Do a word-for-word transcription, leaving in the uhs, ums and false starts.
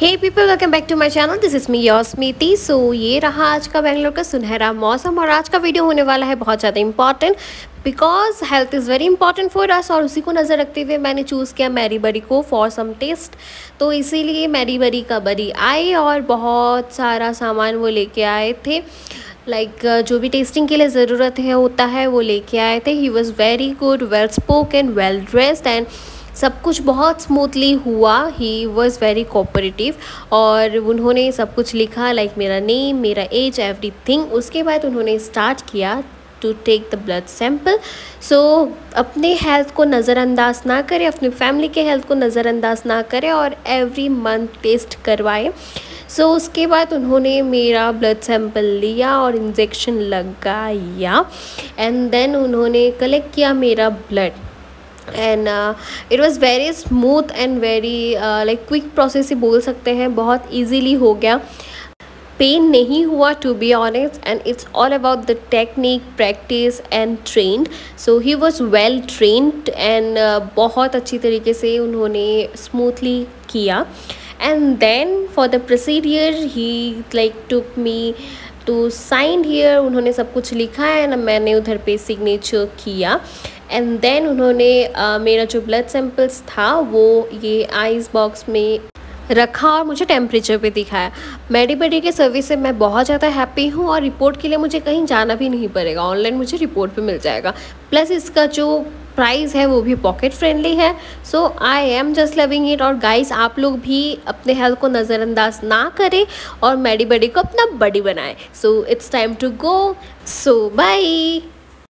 Hey people, welcome back to my channel. This is me your Smiti. So ये रहा आज का बेंगलोर का सुनहरा मौसम और आज का वीडियो होने वाला है बहुत ज़्यादा important because health is very important for us और उसी को नज़र रखते हुए मैंने चूज़ किया मैरी बरी को फॉर सम टेस्ट। तो इसीलिए मैरी बरी का बरी आए और बहुत सारा सामान वो लेके आए थे। लाइक like, जो भी टेस्टिंग के लिए ज़रूरत है होता है वो लेके आए थे। He was very good, well spoken, well dressed and सब कुछ बहुत स्मूथली हुआ। ही वॉज़ वेरी कोऑपरेटिव और उन्होंने सब कुछ लिखा लाइक like मेरा नेम, मेरा एज, एवरीथिंग। उसके बाद उन्होंने स्टार्ट किया to take the blood sample. So अपने हेल्थ को नज़रअंदाज ना करें, अपनी फैमिली के हेल्थ को नज़रअंदाज ना करें और एवरी मंथ टेस्ट करवाएं। सो so, उसके बाद उन्होंने मेरा ब्लड सैंपल लिया और इंजेक्शन लगाया एंड देन उन्होंने कलेक्ट किया मेरा blood and it was very smooth and very like quick process ही बोल सकते हैं। बहुत ईजीली हो गया, पेन नहीं हुआ to be honest and it's all about the technique, practice and trained. So he was well trained and बहुत अच्छी तरीके से उन्होंने स्मूथली किया। And then for the procedure he like took me to sign here. उन्होंने सब कुछ लिखा है ना, मैंने उधर पे सिग्नेचर किया एंड देन उन्होंने uh, मेरा जो ब्लड सैंपल्स था वो ये आइस बॉक्स में रखा और मुझे टेम्परेचर पे दिखाया। मैडी बडी के सर्विस से मैं बहुत ज़्यादा हैप्पी हूँ और रिपोर्ट के लिए मुझे कहीं जाना भी नहीं पड़ेगा, ऑनलाइन मुझे रिपोर्ट पे मिल जाएगा। प्लस इसका जो प्राइस है वो भी पॉकेट फ्रेंडली है। So I am just loving it. और गाइस, आप लोग भी अपने हेल्थ को नज़रअंदाज ना करें और मैडी बडी को अपना बडी बनाएं। So it's time to go. So bye.